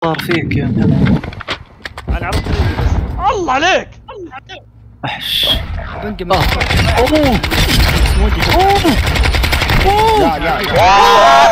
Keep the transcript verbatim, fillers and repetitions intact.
صار فيك يا انا عرفت بس الله عليك احش بنقم اوه اوه لا لا